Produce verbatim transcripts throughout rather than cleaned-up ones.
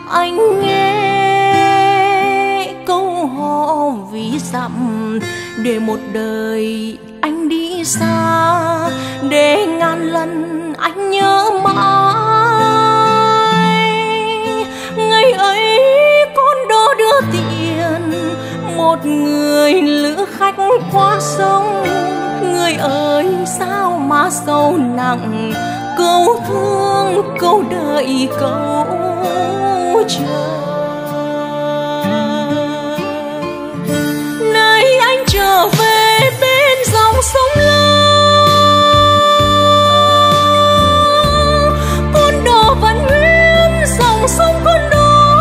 Anh nghe câu hò ví dặm, để một đời anh đi xa, để ngàn lần anh nhớ mãi. Ngày ấy con đó đưa tiền một người lữ khách qua sông. Người ơi sao mà sâu nặng, câu thương câu đợi câu chờ. Nay anh trở về bên dòng sông lớn, con đò vẫn nguyên dòng sông con đó.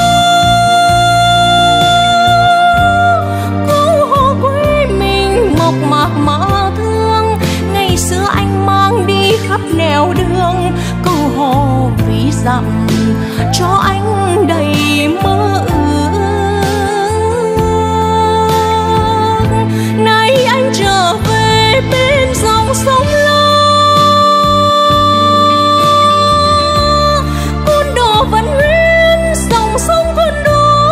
Câu hò quê mình mộc mạc mà thương, ngày xưa anh mang đi khắp nẻo đường. Câu hò ví dặm cho anh đầy mơ ước. Nay anh trở về bên dòng sông lớn, con đò vẫn nguyên dòng sông con đó.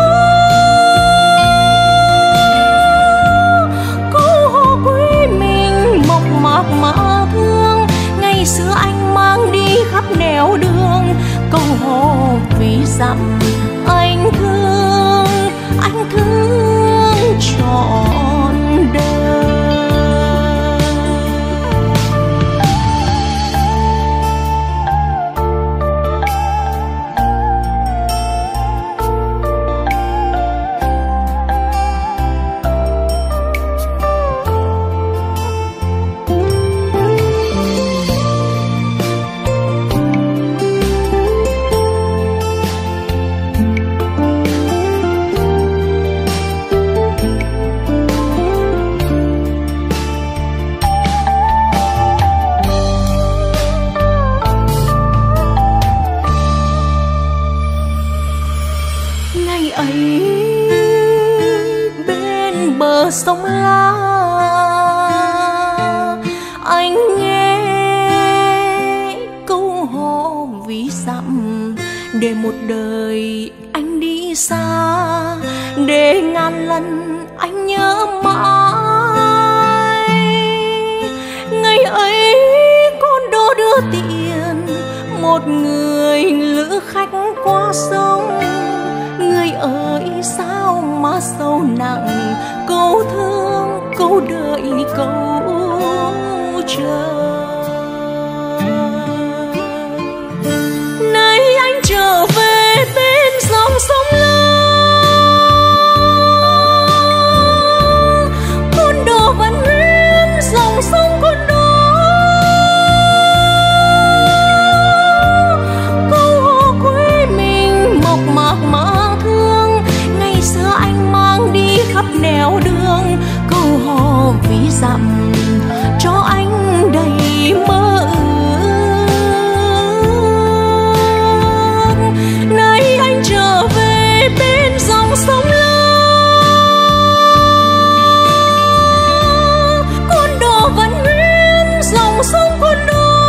Câu hò quê mình mộc mạc mà thương, ngày xưa anh mang đi khắp nẻo đường. Câu hò ví dặm anh thương, anh thương trọn đời. Ngày ấy bên bờ sông La, anh nghe câu hò ví dặm, để một đời anh đi xa, để ngàn lần anh nhớ mãi. Ngày ấy con đò đưa tiền một người lữ khách qua sông. Người ơi sao mà sâu nặng, câu thương câu đợi câu chờ. Nay anh trở về bên dòng sông lớn, con đò vẫn nguyên dòng sông con đó. Câu hò quê mình mộc mạc mà thương, ngày xưa anh mang đi khắp nẻo đường. Câu hò ví dặm cho anh đầy mơ ước. Nay anh trở về bên dòng sông lớn, con đò vẫn nguyên dòng sông con đó.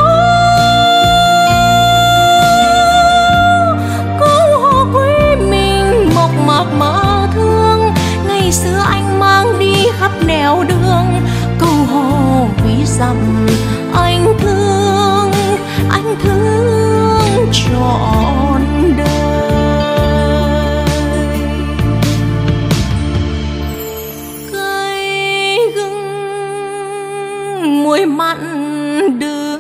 Câu hò quê mình mộc mạc mà thương, ngày xưa anh mang đi khắp nẻo đường. Câu hò ví dặm anh thương, anh thương trọn đời. Cây gừng muối mặn đường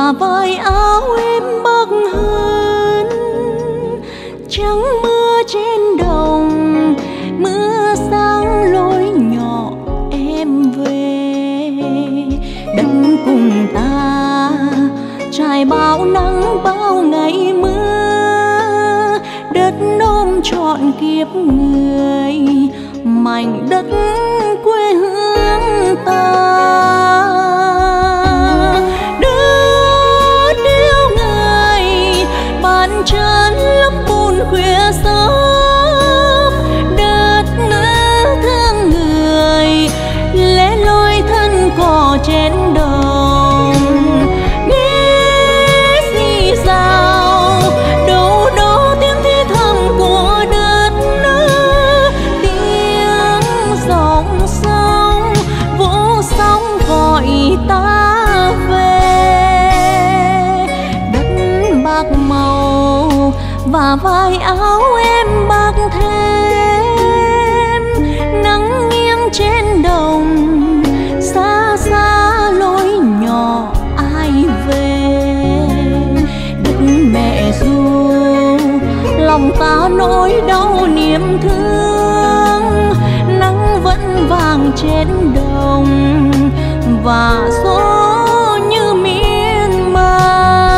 và vai áo em bắc hơn. Trắng mưa trên đồng, mưa sáng lối nhỏ em về. Đất cùng ta trải bao nắng bao ngày mưa, đất ôm trọn kiếp người, mảnh đất quê hương ta. Đất yêu người bàn chân lấp bùn khuya sớm, đất nữ thương người lẽ loi thân cỏ trên đồng. Nghe xì xào đâu đó tiếng thì thầm của đất nước, tiếng dòng sông vỗ sóng gọi ta về. Đất bạc màu và vai áo em bạc thêm, nắng nghiêng trên đồng, xa xa lối nhỏ ai về. Đất mẹ ru lòng ta nỗi đau niềm thương, nắng vẫn vàng trên đồng và gió như miên man.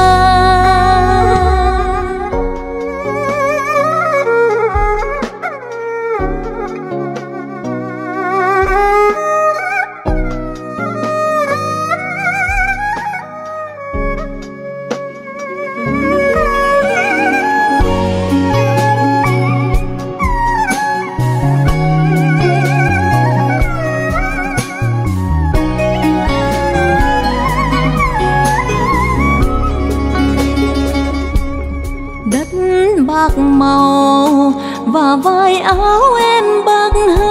Bạc màu và vai áo em bạc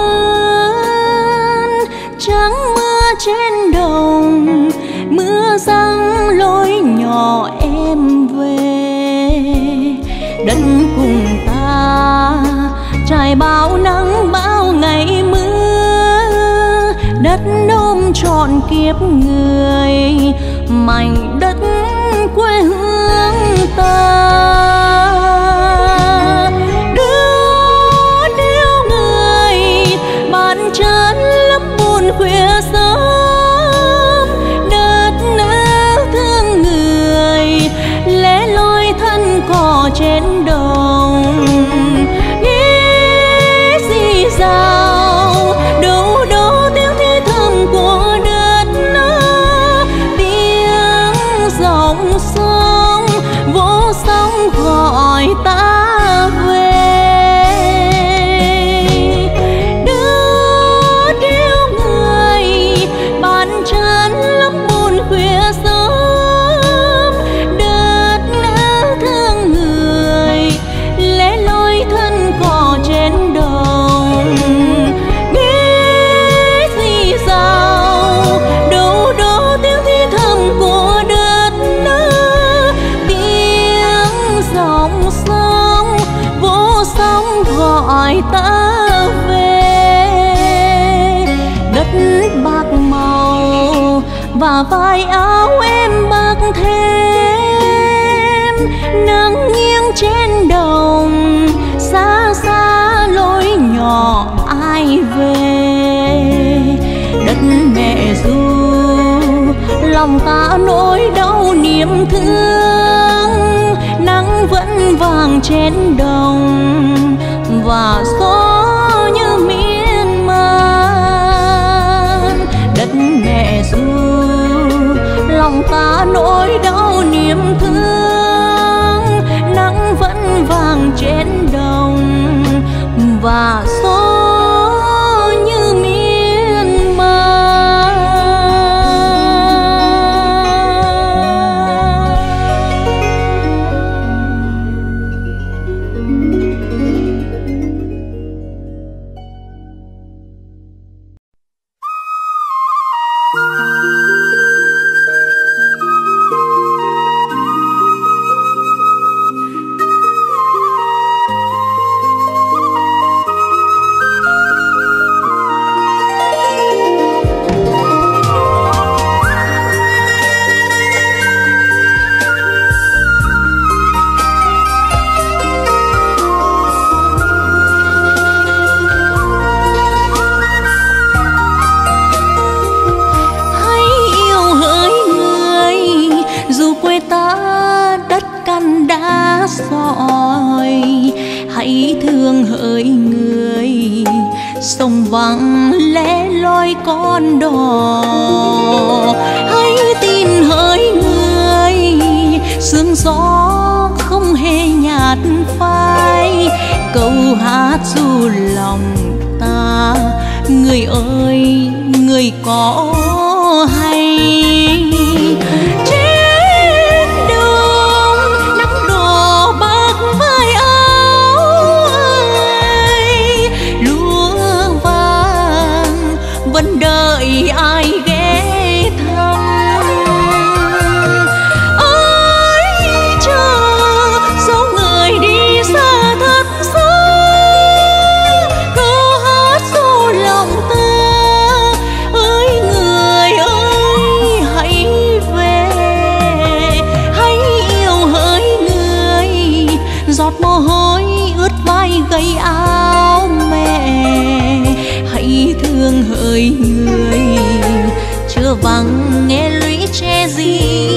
hơn. Trắng mưa trên đồng, mưa giăng lối nhỏ em về. Đất cùng ta trải bao nắng bao ngày mưa, đất ôm trọn kiếp người, mảnh đất quê hương ta. Chân lấp bùn khuya sớm, đất nữ thương người lẽ loi thân cỏ trên đồng. Nghe xì xào đâu đó tiếng thì thầm của đất nước, tiếng dòng sông vỗ sóng gọi ta về. Gọi ta về. Đất bạc màu và vai áo em bạc thêm, nắng nghiêng trên đồng, xa xa lối nhỏ ai về. Đất mẹ ru lòng ta nỗi đau niềm thương, nắng vẫn vàng trên đồng và gió như miên man. Đất mẹ ru lòng ta nỗi đau niềm thương, nắng vẫn vàng trên đồng và gió như miên man. soi. Hãy thương hỡi người sông vắng lẻ loi con đò. Hãy tin hỡi người sương gió không hề nhạt phai. Câu hát ru lòng ta, người ơi người có hay. Trên đường nắng đổ bạc vai áo ai, lúa vàng vẫn đợi ai ghé thăm. Ôi chờ dấu người đi xa thật xa, câu hát ru lòng ta. Ơi người ơi hãy về, hãy yêu hỡi người. Giọt mồ hôi ướt vai gầy áo mẹ. Hãy thương hỡi người chưa vắng nghe lũy tre rì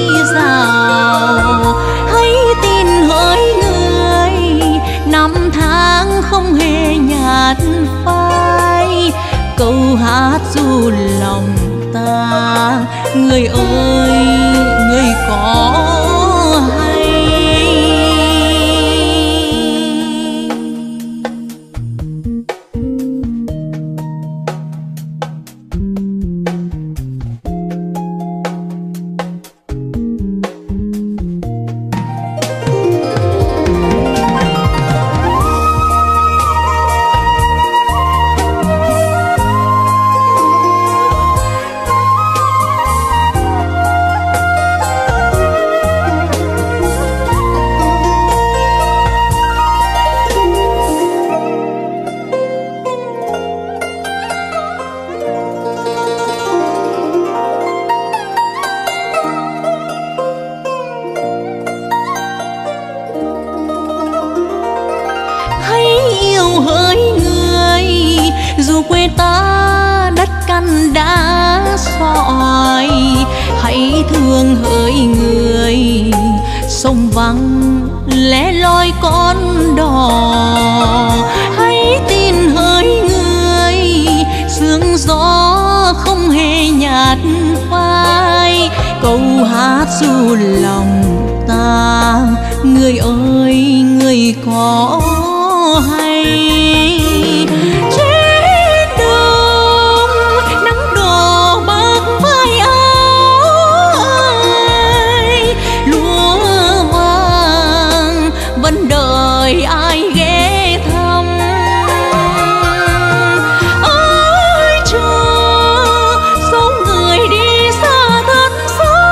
rào. Hãy tin hỡi người năm tháng không hề nhạt phai. Câu hát ru lòng ta, người ơi người có hay. Đã soi hãy thương hỡi người sông vắng lẻ loi con đò. Hãy tin hỡi người sương gió không hề nhạt phai. Câu hát ru lòng ta, người ơi người có hay. Vẫn đợi ai ghé thăm. Ôi chờ dấu người đi xa thật xa,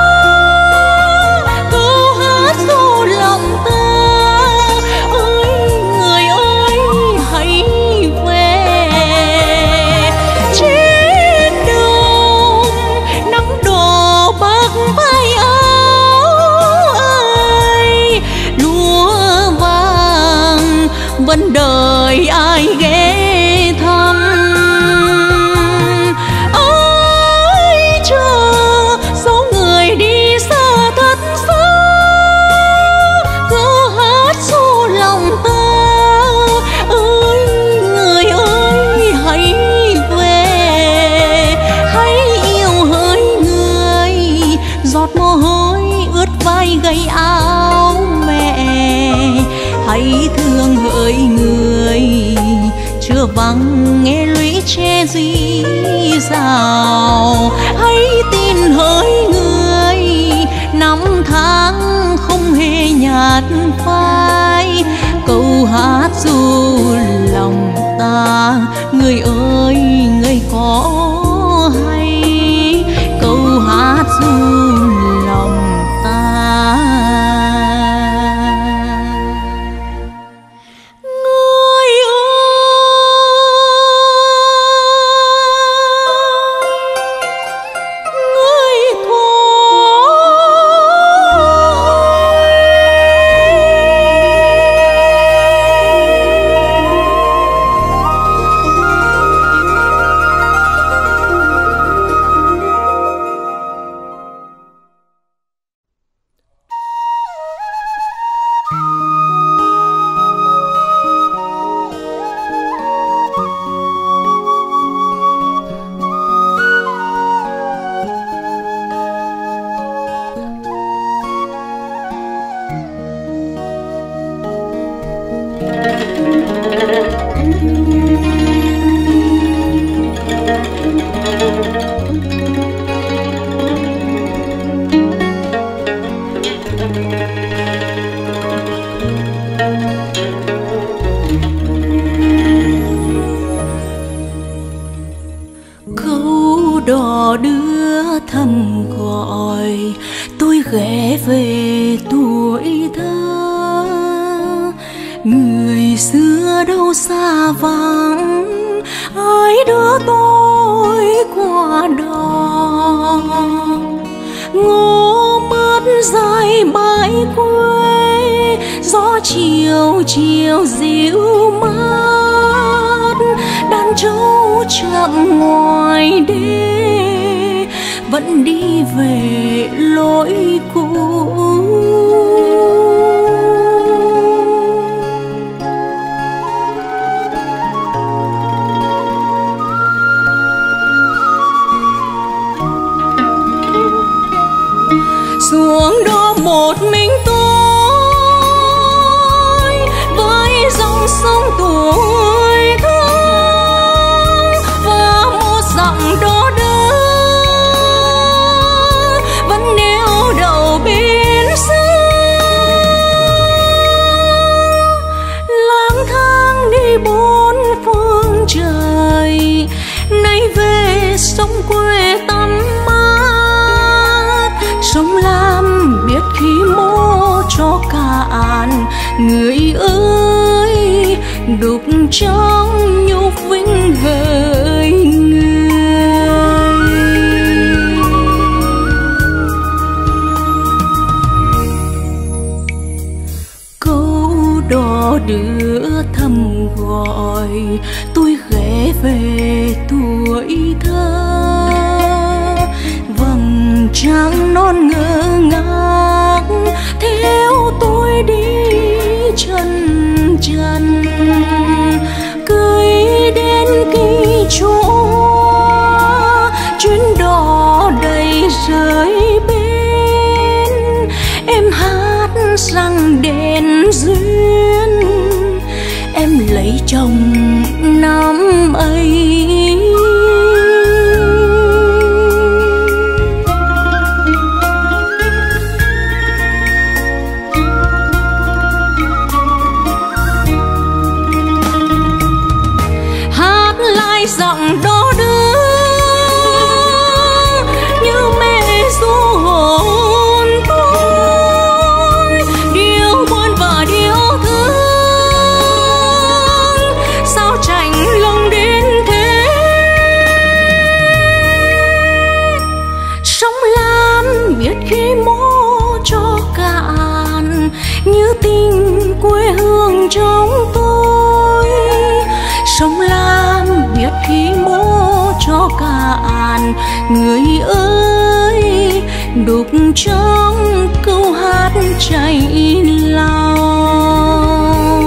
câu hát ru lòng ta. Ôi người ơi hãy về. Trên đường nắng đổ bạc vai áo ai, lúa vẫn đợi ai ghé thăm. Ôi chờ dấu người đi xa thật xa, câu hát ru lòng ta. Ơi người ơi hãy về, hãy yêu hỡi người. Giọt mồ hôi ướt vai gầy áo mẹ. Hãy thương hỡi người chưa vắng nghe lũy tre rì rào. Hãy tin hỡi người năm tháng không hề nhạt phai. Câu hát ru lòng ta, người ơi người có hay. Câu hát ru lòng ta. Câu đò đưa thầm gọi tôi ghé về tuổi thơ. Người xưa đâu xa vắng, ai đưa tôi qua đò. Ngô mất dài bãi quê, gió chiều chiều dịu mát. Đàn trâu chậm ngoài đê, vẫn đi về lối cũ. Xuống đó một mình tôi, với dòng sông tuổi thơ và một dặm đò đưa vẫn neo đậu bên xưa. Lang thang đi bốn phương trời, nay về sông quê tắm mát. Sông Lam biết khi mô cho cạn, người ơi đục trong nhục vinh hỡi người. Câu đò đưa thầm gọi tôi ghé về tuổi thơ. Vầng trăng non ngơ ngác theo tôi đi chân chân, cưới đến kỳ chúa chuyến đò đầy rơi bên. Em hát rằng đèn duyên, em lấy chồng năm ấy. Giọng đò đưa như mẹ ru hồn tôi, điều buồn và điều thương sao chạnh lòng đến thế. Sông Lam biết khi mô cho cạn, như tình quê hương trong tôi. Sông Lam biết khi mô cho cạn, người ơi đục trong câu hát cháy lòng.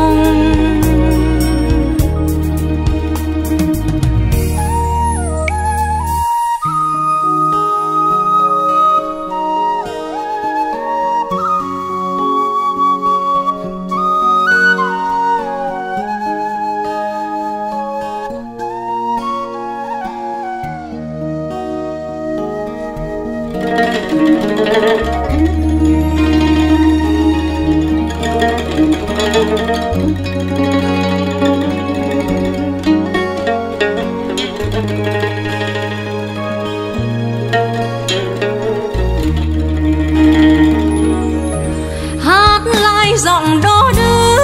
Hát lại giọng đò đưa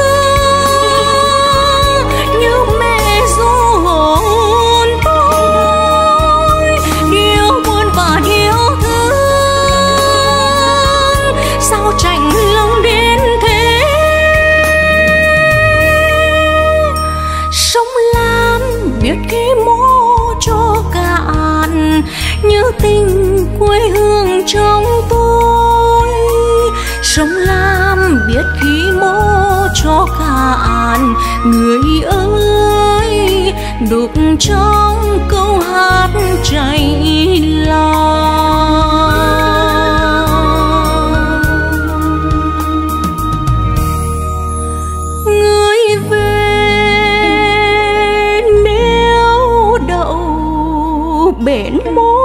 như mẹ ru hồn tôi, điều buồn và điều thương sao chạnh lòng đến thế. Sông Lam biết khi mô cho cạn, như tình quê hương trong tôi. Sông Lam biết khi mô cho cạn, người ơi đục trong câu hát cháy lòng. Người về neo đậu bến mô,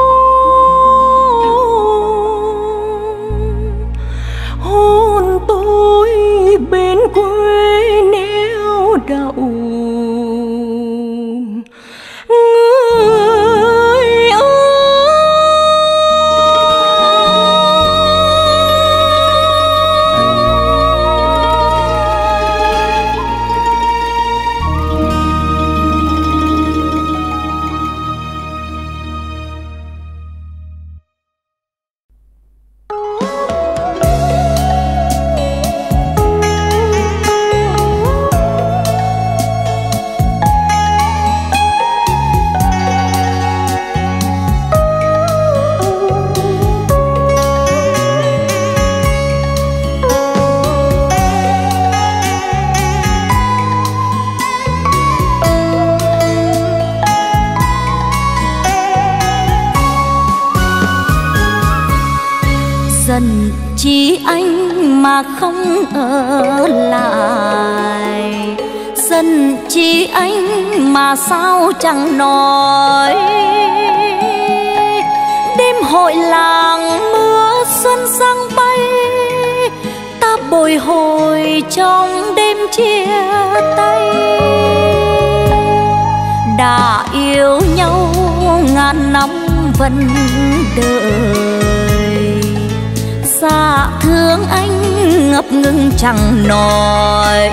hôn tôi bên quê neo đậu. Người Giận chi anh mà không ở lại, giận chi anh mà sao chẳng nói. Đêm hội làng mưa xuân sang bay, ta bồi hồi trong đêm chia tay. Đã yêu nhau ngàn năm vẫn đợi, xa thương anh ngập ngừng chẳng nói.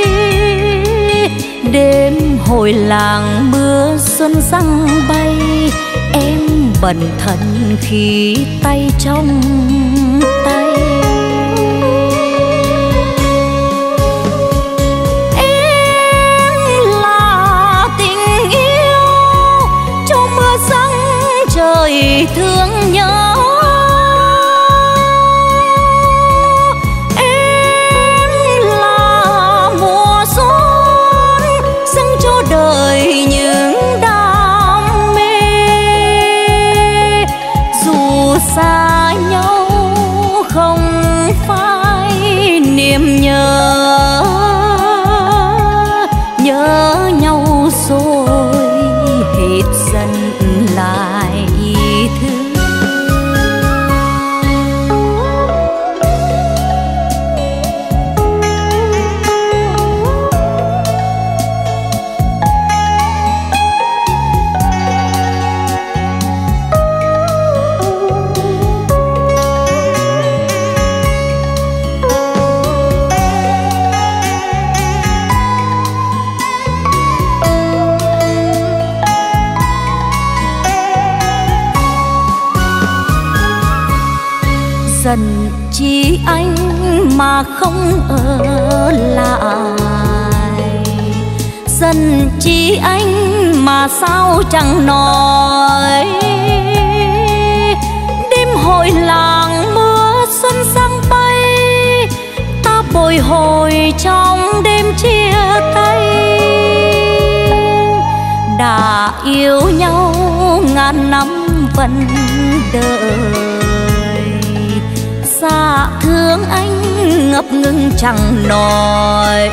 Đêm hồi làng mưa xuân răng bay, em bần thần khi tay trong tay. Em là tình yêu cho mưa răng trời thương nhớ. Em là mùa xuân dâng cho đời những đam mê. Dù xa nhau không phải niềm nhớ, nhớ nhau rồi hết dần lại thương. Giận chi anh mà không ở lại, giận chi anh mà sao chẳng nói. Đêm hội làng mưa xuân sang bay, ta bồi hồi trong đêm chia tay. Đã yêu nhau ngàn năm vẫn đợi, xa thương anh ngập ngừng chẳng nói.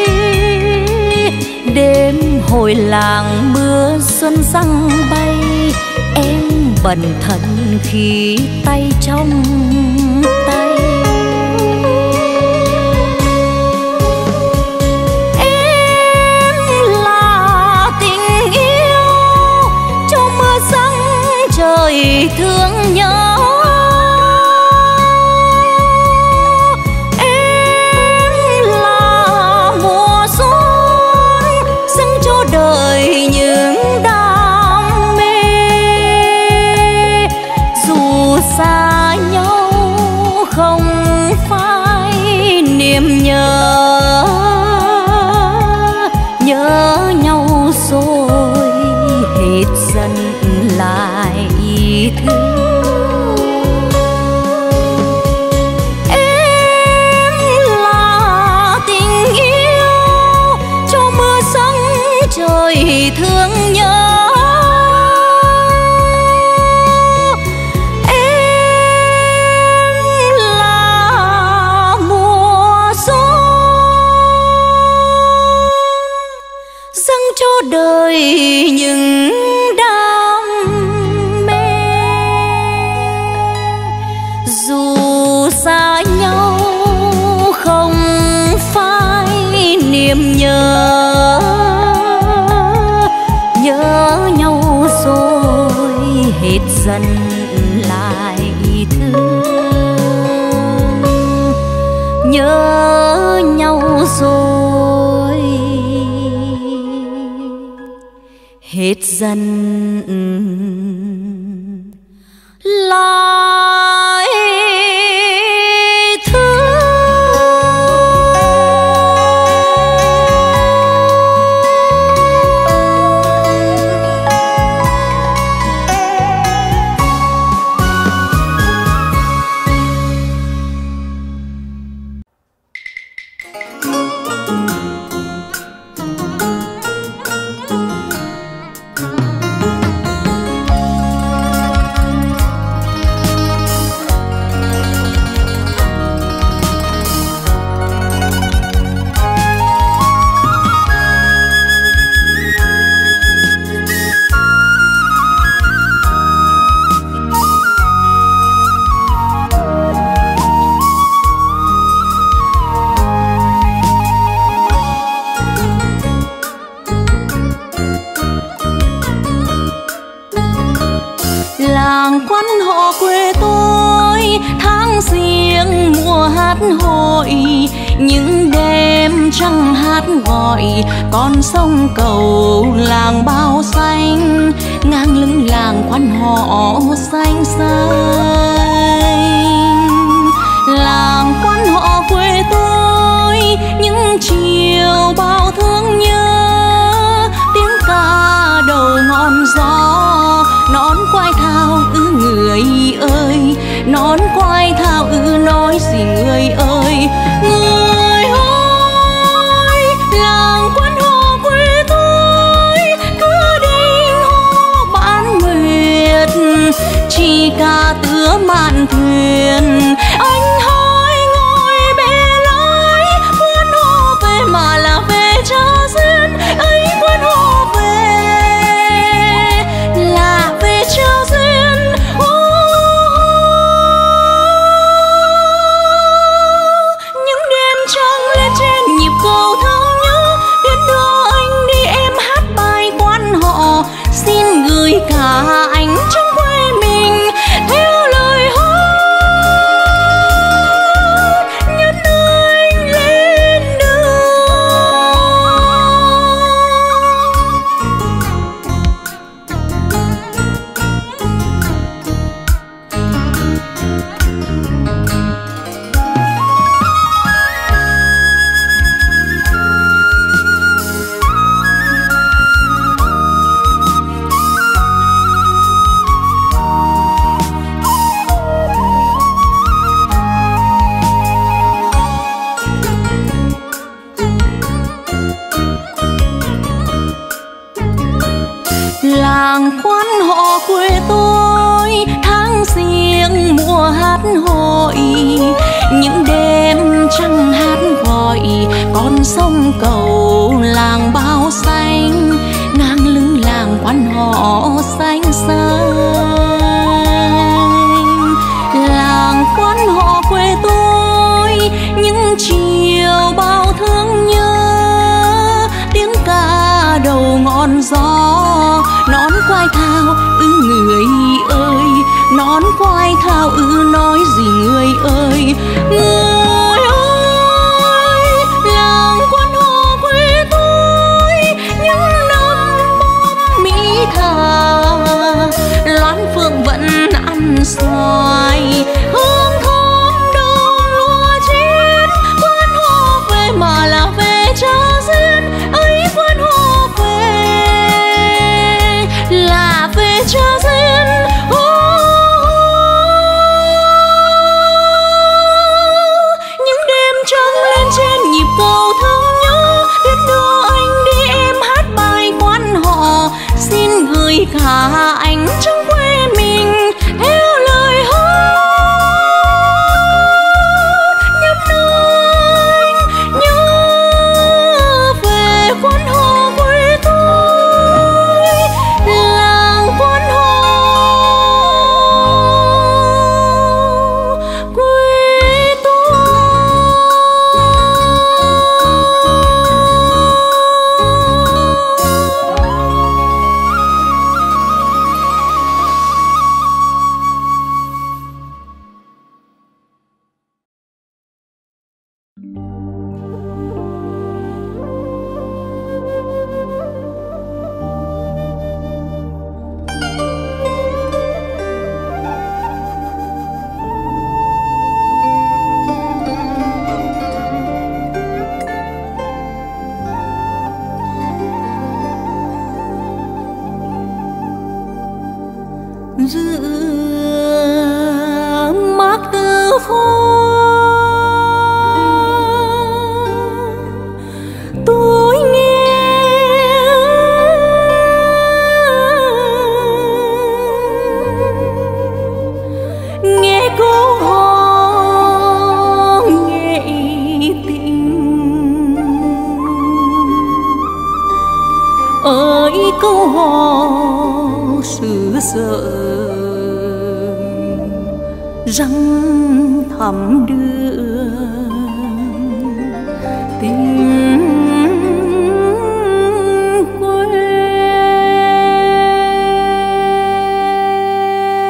Đêm hồi làng mưa xuân răng bay, em bần thần khi tay trong tay. Em là tình yêu cho mưa răng trời thương nhớ. Đời những đam mê, dù xa nhau không phải niềm nhớ, nhớ nhau rồi hết dần lại thương. Em là tình yêu cho mưa răng trời thương nhớ. Em là mùa xuân dâng cho đời những đam mê. Dù xa nhau không phải niềm nhớ, nhớ nhau rồi hết dần lại thương. Nhớ nhau rồi hết dần lại Làng quan họ quê tôi tháng riêng mùa hát hội, những đêm trăng hát gọi con sông cầu làng bao xanh, ngang lưng làng quan họ xanh xanh. Làng quan họ quê tôi những chiều bao thương nhớ, tiếng ca đầu ngọn gió nón quai thao ư người ơi, nón quai thao ư nói gì người ơi. Người ơi, làng quan họ quê tôi cứ đêm hô bán nguyệt, chỉ ca tứa mạn thuyền. Anh hỏi ngồi bè lái, quan họ về mà là về cho duyên ấy, quan họ về là về cho duyên. Những đêm trăng lên trên nhịp cầu thương nhớ, đến đưa anh đi em hát bài quan họ, xin gửi cả anh trong quê mình theo lời hát nhân anh lên đường. Làng quan họ quê tôi tháng riêng mùa hát hội, những đêm trăng hát gọi con sông cầu làng bao xanh, ngang lưng làng quan họ xanh xanh. Làng quan họ quê tôi những chiều bao thương nhớ, tiếng ca đầu ngọn gió nón quai thao ư người ơi, nón quai thao ư nói gì người ơi. Người ơi, làng quan họ quê tôi những năm bom mỹ thà, loan phượng vẫn ăn xoài hương thơm đông lúa chín. Quan họ về mà là về cho duyên ấy, quan họ về là về cho duyên. Oh, những đêm trăng lên trên nhịp cầu thương nhớ, đến đưa anh đi em hát bài quan họ, xin gửi cả anh trong quê mình theo lời hát nhân anh nhớ về quan họ quê tôi. Làng quan họ quê tôi. Rửa mát từ phố tôi nghe nghe câu hò nghệ tình ơi, câu hò xứ sở răng thẳm đưa tình quê.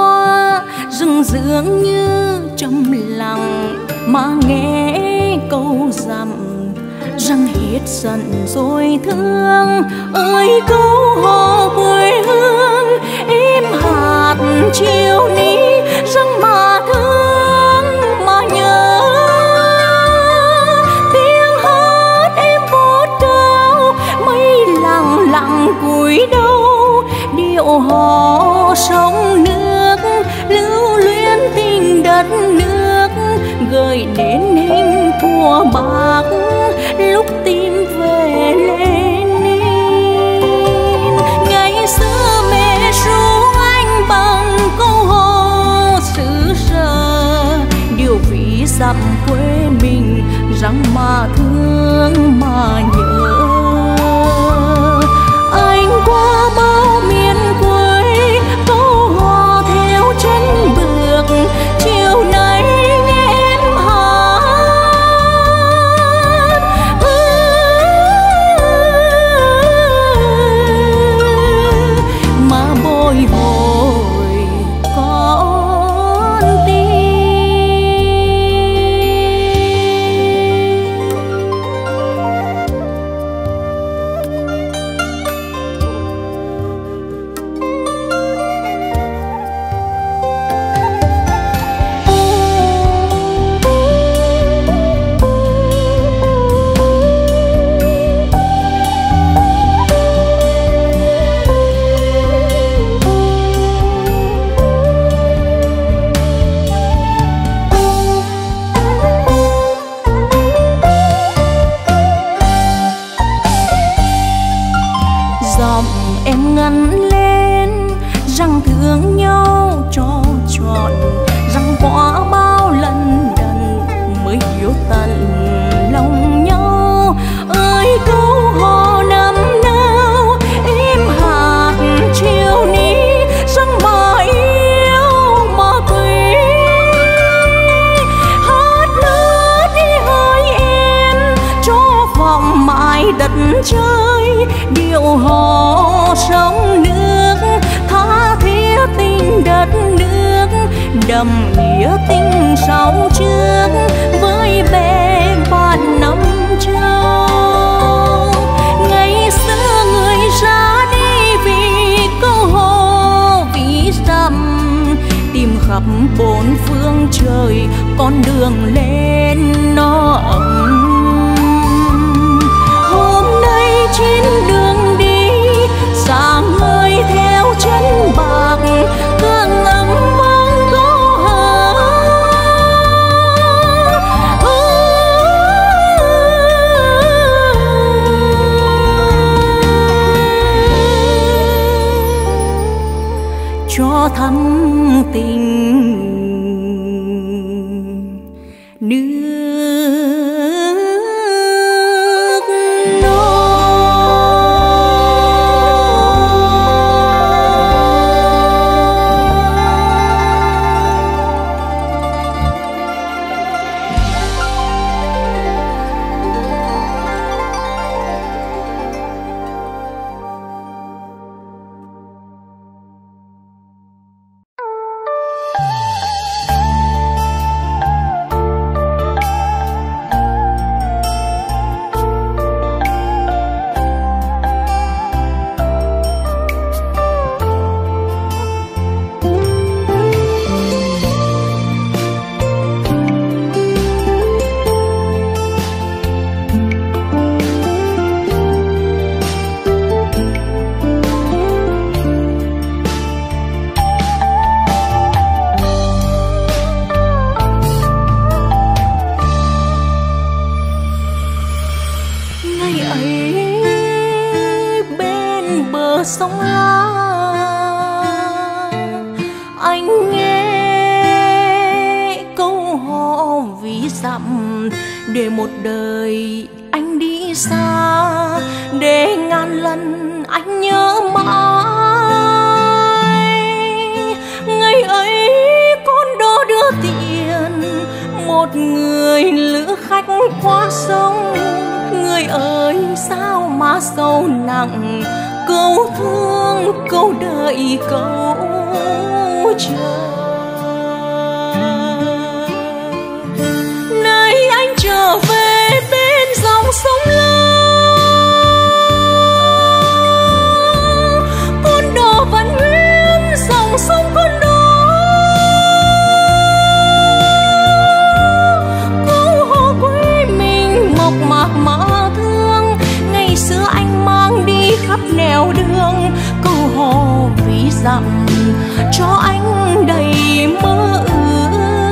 hoa rừng dường như trầm lặng mà nghe câu dặm rằng hết giận rồi thương. Ơi câu hò quê hương em hạt chiều ní rằng mà thương mà nhớ. Tiếng hát em vút cao mây lặng lặng cúi đầu, điệu hò sông nước lưu luyến tình đất nước, gợi đến hình thuở bạc lúc tim về Lenin. Ngày xưa mẹ ru anh bằng câu hò xứ sở, điều ví dặm quê mình rằng mà thương mà nhớ. Anh qua bao miền quê câu hò theo chân bước, chiều nay nghe em hát mà bồi hồi con tim. Giọng em ngân lên rằng thương nhau cho trọn, rằng qua bao lần đần mới hiểu tận lòng nhau. Ơi câu hò năm nào em hạt chiều ní rằng mà yêu mà quý. Hát nước đi hơi em cho vòng mãi đất trời, điệu hò sông nước tha thiết tình đất nước, đậm nghĩa tình sau trước với bè bạn năm châu. Ngày xưa người ra đi vì câu hò ví dặm, tìm khắp bốn phương trời con đường lên nó ấm. Hôm nay trên đường đi sáng ngời theo chân bạc, hương ấm vang câu hò. Cho thắm tình nước sông La. Anh nghe câu hò ví dặm để một đời anh đi xa, để ngàn lần anh nhớ mãi. Ngày ấy con đó đưa tiền một người lữ khách qua sông. Người ơi sao mà sâu nặng, câu thương câu đợi câu chờ. Này anh trở về bên dòng sông lớn, con đò vẫn nguyên dòng sông con đó. Câu hò quê mình mộc mạc mà thương, ngày xưa anh mang đi khắp nẻo đường. Câu hò ví dặm cho anh đầy mơ ước.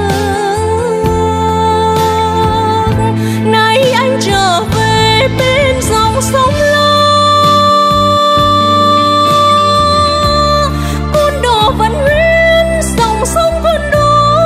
Nay anh trở về bên dòng sông lớn, con đò vẫn nguyên dòng sông con đó.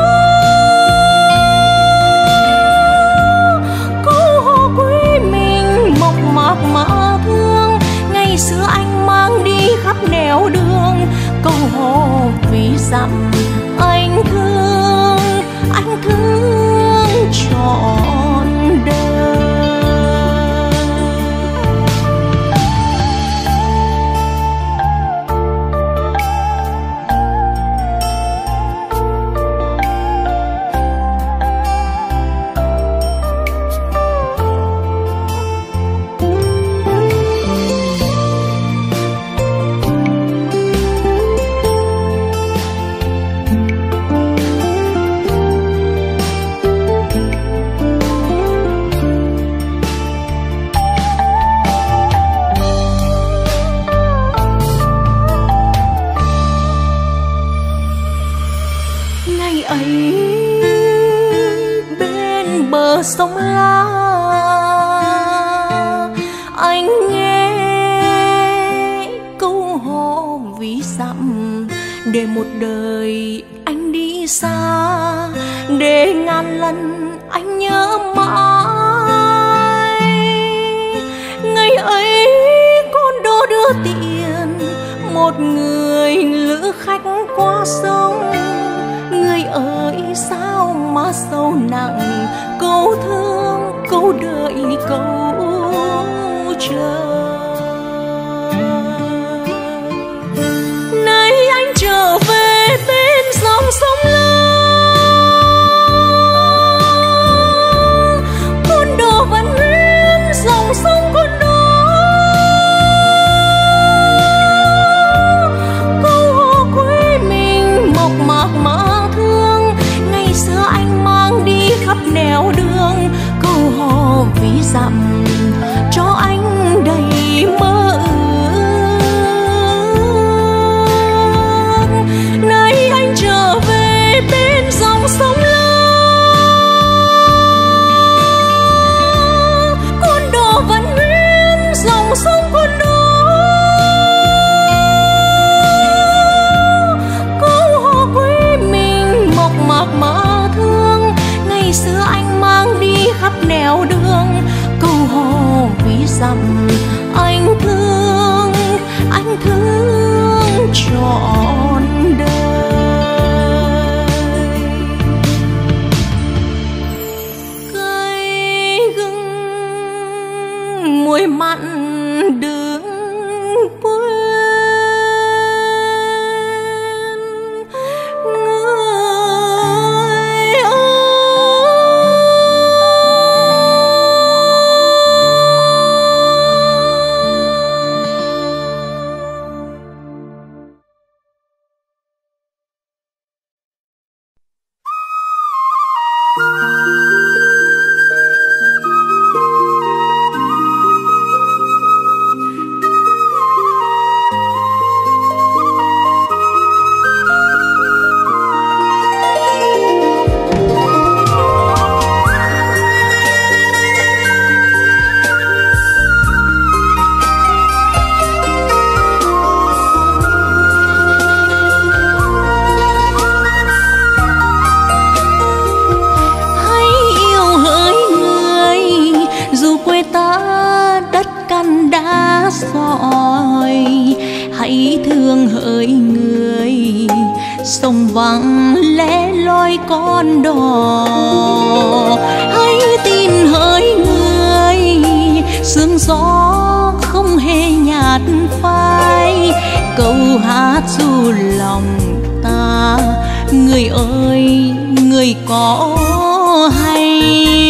Câu hò quê mình mộc mạc mà thương, ngày xưa anh mang đi khắp nẻo đường. Câu hò ví dặm anh thương, anh thương trọn đời. Sông La anh nghe câu hò ví dặm, để một đời anh đi xa, để ngàn lần anh nhớ mãi. Ngày ấy con đò đưa tiền một người lữ khách qua sông. Người ơi sao mà sâu nặng, câu thương câu đợi câu chờ. Nay anh trở về bên dòng sông lớn, con đò vẫn nguyên dòng sông con đó. Câu hò quê mình mộc mạc mà thương, ngày xưa anh mang đi khắp nẻo đường. Câu hò ví dặm cho anh đầy mơ ước. Nay anh trở về bên dòng sông lớn, con đò vẫn nguyên dòng sông con đó. Câu hò quê mình mộc mạc mà thương, ngày xưa anh mang đi khắp nẻo đường. Câu hò ví dặm anh thương, anh thương trọn đời. Cây gừng muối mặn đừng quên, sông vắng lẻ loi con đò. Hãy tin hỡi người, sương gió không hề nhạt phai, câu hát du lòng ta. Người ơi người có hay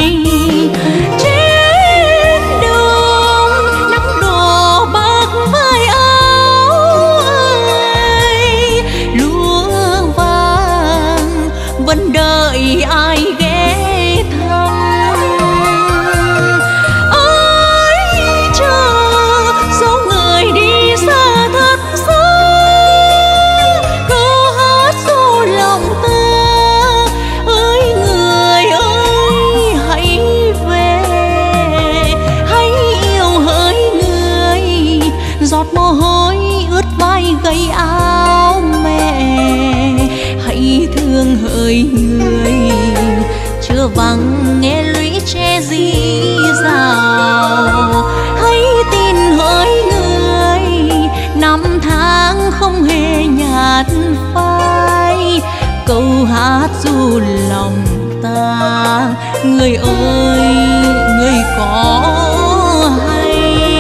trên đường nắng đổ bạc vai áo ơi, lúa vàng vẫn đợi ai ghé thăm. Ôi chờ dấu người đi xa thật xa, câu hát ru lòng ta. Ơi người ơi hãy về, hãy yêu hỡi người, giọt mồ hôi ướt vai gầy áo mẹ. Hãy thương hỡi người, chưa vắng nghe lũy tre dí dào. Hãy tin hỡi người, năm tháng không hề nhạt phai. Câu hát ru lòng ta. Người ơi người có hay.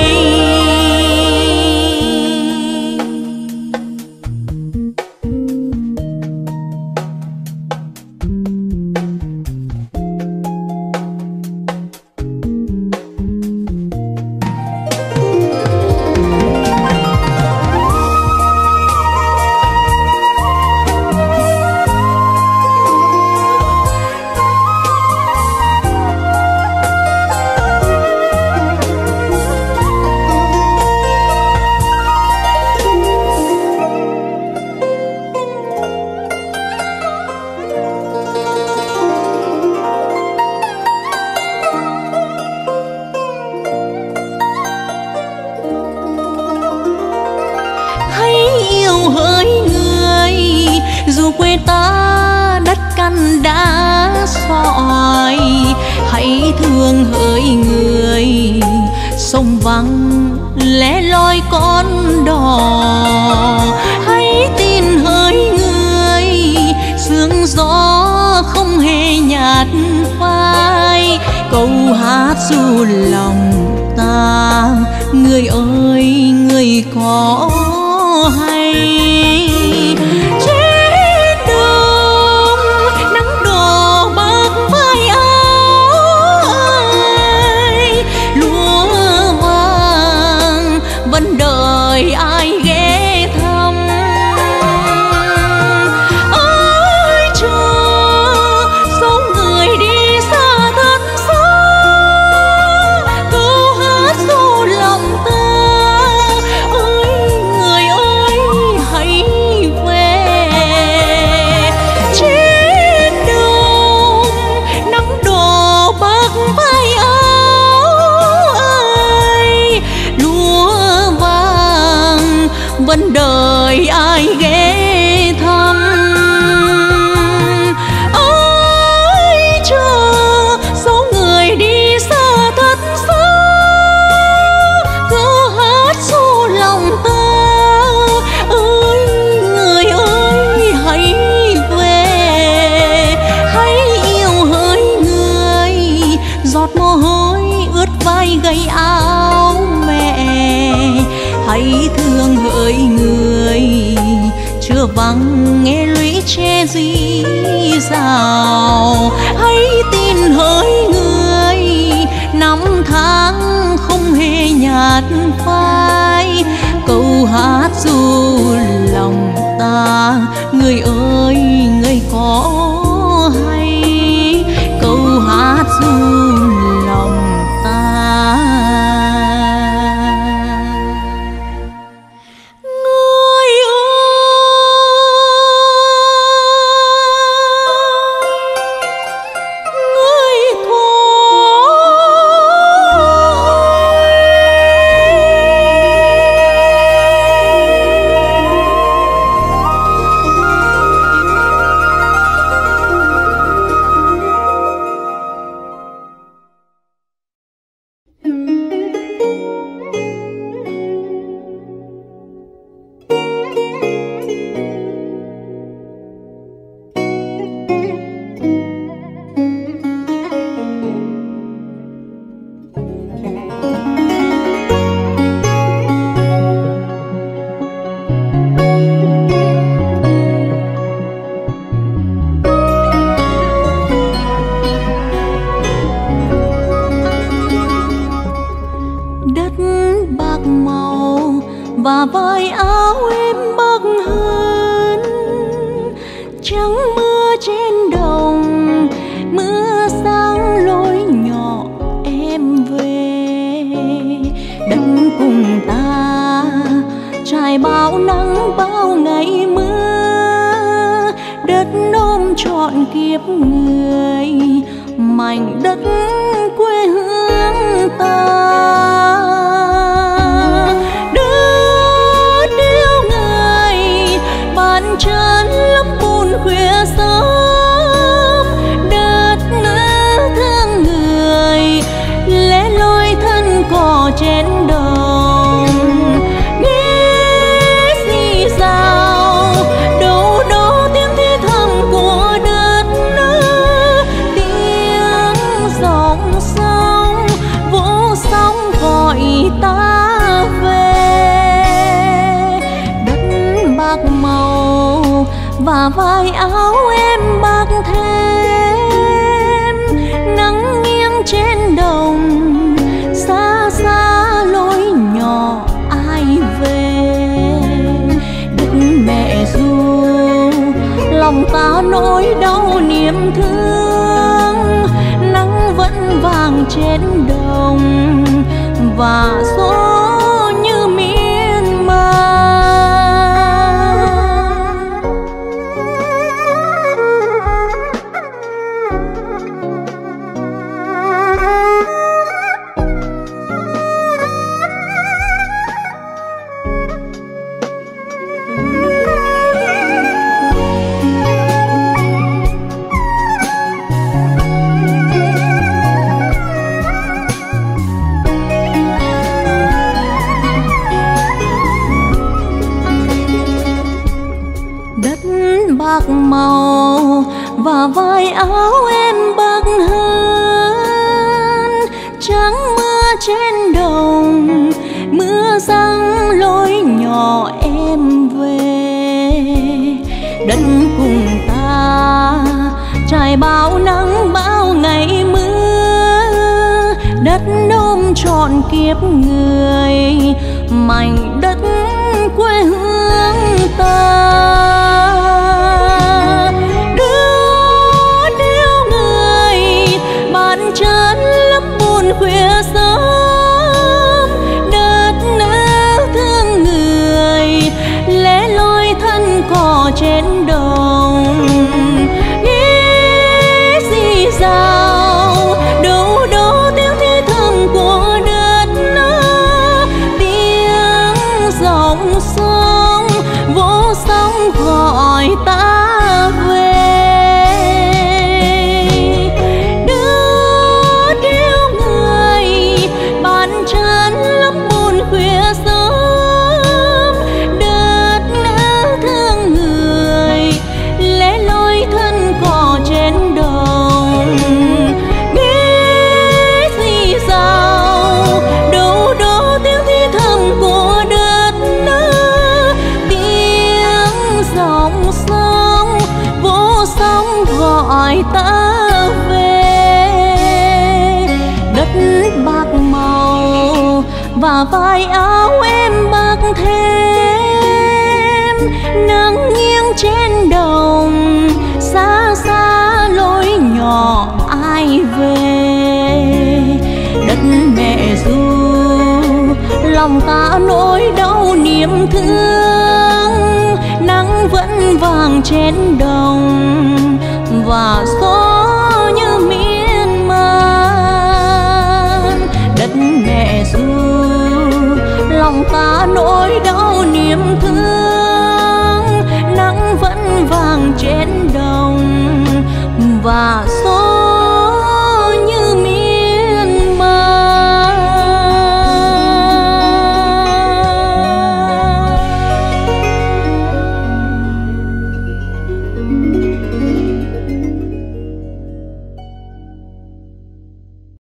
Quê ta đất căn đá sỏi, hãy thương hỡi người, sông vắng lẻ loi con đò. Hãy tin hỡi người, sương gió không hề nhạt phai. Câu hát ru lòng ta. Người ơi người có hay đợi ai ghé thăm. Ôi chờ dấu người đi xa thật xa, câu hát ru lòng ta. Ôi người ơi hãy về, trên đường nắng đổ bạc vai áo ơi, lúa vẫn đợi ai ghé thăm. Ôi chờ dấu người đi xa thật xa, câu hát ru lòng ta. Ơi người ơi hãy về, hãy yêu hỡi người, giọt mồ hôi ướt vai gầy áo mẹ. Hãy thương hỡi người, chưa vắng nghe lũy tre dí dào. Hãy tin hỡi người, năm tháng không hề nhạt phai. Câu hát ru lòng ta. Người ơi người có hay. Câu hát ru lòng ta. và vai áo em bắc hơn. Trắng mưa trên đồng, mưa sáng lối nhỏ em về. Đất cùng ta trải bao nắng bao ngày mưa, đất ôm trọn kiếp người, mảnh đất quê hương ta. Đất yêu người bàn chân lấp bùn khuya sớm, đất nữ thương người lẽ loi thân cỏ trên đồng. Nghe gì sao đâu đó tiếng thì thầm của đất nữ, tiếng dòng sông vỗ sóng gọi ta về. Đất bạc màu và vai áo em bạc thêm, nắng nghiêng trên đồng, xa xa lối nhỏ ai về. Đất mẹ ru lòng ta nỗi đau niềm thương, nắng vẫn vàng trên đồng và gió như miên man. Bạc màu và vai áo em bạc hơn. Trắng mưa trên đồng, mưa giăng lối nhỏ em về. Đất cùng ta trải bao nắng bao ngày mưa, đất ôm trọn kiếp người, mảnh đất quê hương ta. Chân lấp bùn khuya sớm, đất nữ thương người lẽ loi thân cỏ trên đồng. Nghĩ gì sao đâu đó tiếng thì thầm của đất nữ, tiếng dòng sông vỗ sóng gọi ta về. Khuya sớm, đất nữ thương người lẽ loi thân cỏ trên đồng. Nghĩ gì sao đâu đó tiếng thì thầm của đất nữ, tiếng dòng sông vỗ sóng gọi ta về. Đất bạc màu và vai áo em bạc thêm, nắng nghiêng trên đồng, xa xa lối nhỏ ai về. Đất mẹ ru lòng ta nỗi đau niềm thương, nắng vẫn vàng trên đồng và gió như miên man. Đất mẹ ru lòng ta nỗi đau niềm thương, nắng vẫn vàng trên đồng và